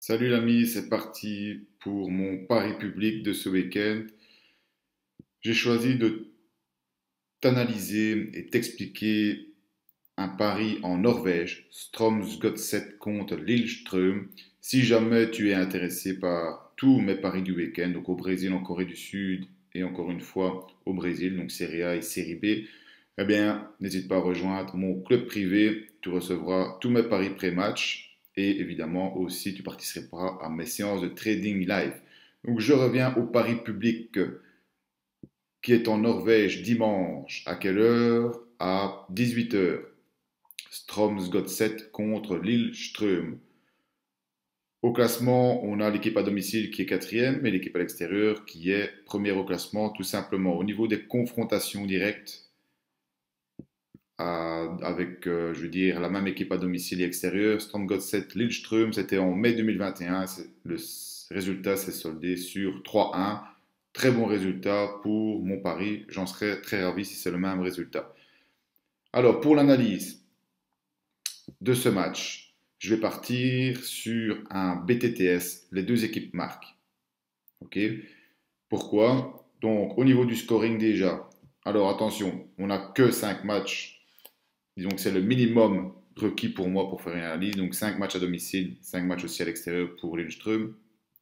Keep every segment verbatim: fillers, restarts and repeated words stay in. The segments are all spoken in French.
Salut l'ami, c'est parti pour mon pari public de ce week-end. J'ai choisi de t'analyser et t'expliquer un pari en Norvège, Strømsgodset contre Lillestrøm. Si jamais tu es intéressé par tous mes paris du week-end, donc au Brésil, en Corée du Sud et encore une fois au Brésil, donc Série A et Série B, eh bien, n'hésite pas à rejoindre mon club privé. Tu recevras tous mes paris pré-match et évidemment aussi tu participeras à mes séances de trading live. Donc, je reviens au pari public qui est en Norvège dimanche. À quelle heure? À dix-huit heures. Strømsgodset contre Lillestrøm. Au classement, on a l'équipe à domicile qui est quatrième et l'équipe à l'extérieur qui est première au classement, tout simplement. Au niveau des confrontations directes, à- avec, euh, je veux dire, la même équipe à domicile et extérieur, Strømsgodset Lillestrøm, c'était en mai deux mille vingt et un. C'est- Le s- résultat s'est soldé sur trois un. Très bon résultat pour mon pari. J'en serais très ravi si c'est le même résultat. Alors, pour l'analyse de ce match, je vais partir sur un B T T S. Les deux équipes marquent. Ok? Pourquoi? Donc, au niveau du scoring déjà. Alors, attention, on n'a que cinq matchs. Disons que c'est le minimum requis pour moi pour faire une analyse. Donc, cinq matchs à domicile, cinq matchs aussi à l'extérieur pour Lillestrøm.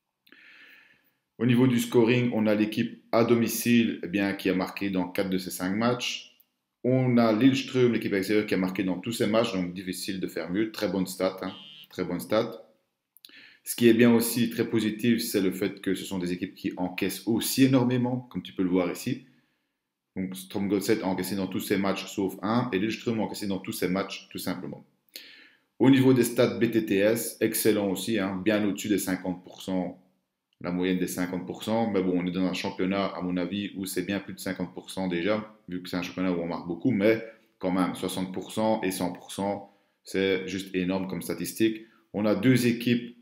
Au niveau du scoring, on a l'équipe à domicile eh bien, qui a marqué dans quatre de ces cinq matchs. On a Lillestrøm, l'équipe extérieure, qui a marqué dans tous ces matchs, donc difficile de faire mieux. Très bonne stat, hein, très bonne stat. Ce qui est bien aussi très positif, c'est le fait que ce sont des équipes qui encaissent aussi énormément, comme tu peux le voir ici. Donc Strømsgodset a encaissé dans tous ses matchs sauf un, et Lillestrøm a encaissé dans tous ses matchs tout simplement. Au niveau des stats B T T S, excellent aussi, hein, bien au-dessus des cinquante pour cent, la moyenne des cinquante pour cent. Mais bon, on est dans un championnat, à mon avis, où c'est bien plus de cinquante pour cent déjà, vu que c'est un championnat où on marque beaucoup, mais quand même, soixante pour cent et cent pour cent, c'est juste énorme comme statistique. On a deux équipes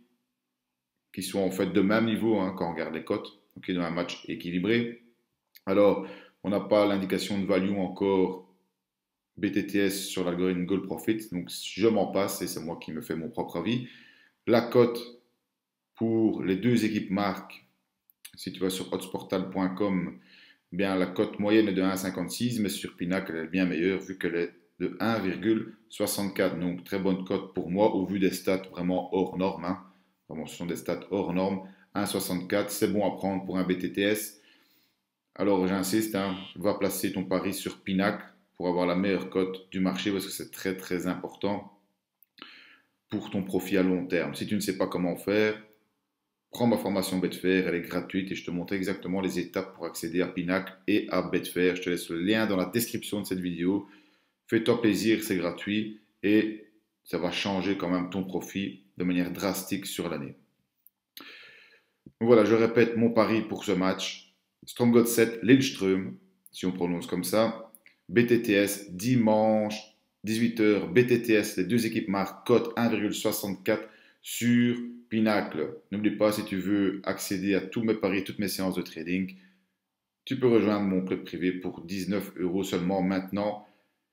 qui sont en fait de même niveau hein, quand on regarde les cotes, okay, dans un match équilibré. Alors, on n'a pas l'indication de value encore B T T S sur l'algorithme Goal Profit, donc je m'en passe et c'est moi qui me fais mon propre avis. La cote pour les deux équipes marques, si tu vas sur oddsportal point com, bien la cote moyenne est de un virgule cinquante-six, mais sur Pinacle elle est bien meilleure vu qu'elle est de un virgule soixante-quatre. Donc très bonne cote pour moi au vu des stats vraiment hors normes. Hein. Vraiment, ce sont des stats hors normes. un virgule soixante-quatre, c'est bon à prendre pour un B T T S. Alors j'insiste, hein, va placer ton pari sur Pinacle pour avoir la meilleure cote du marché parce que c'est très très important pour ton profit à long terme. Si tu ne sais pas comment faire, prends ma formation Betfair, elle est gratuite et je te montre exactement les étapes pour accéder à Pinacle et à Betfair. Je te laisse le lien dans la description de cette vidéo. Fais-toi plaisir, c'est gratuit et ça va changer quand même ton profit de manière drastique sur l'année. Voilà, je répète mon pari pour ce match. Strømsgodset Lillestrøm, si on prononce comme ça. B T T S dimanche dix-huit heures. B T T S, les deux équipes marquent cote un virgule soixante-quatre sur Pinacle. N'oublie pas, si tu veux accéder à tous mes paris, toutes mes séances de trading, tu peux rejoindre mon club privé pour dix-neuf euros seulement maintenant.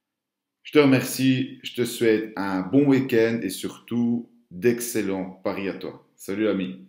Je te remercie, je te souhaite un bon week-end et surtout d'excellents paris à toi. Salut l'ami.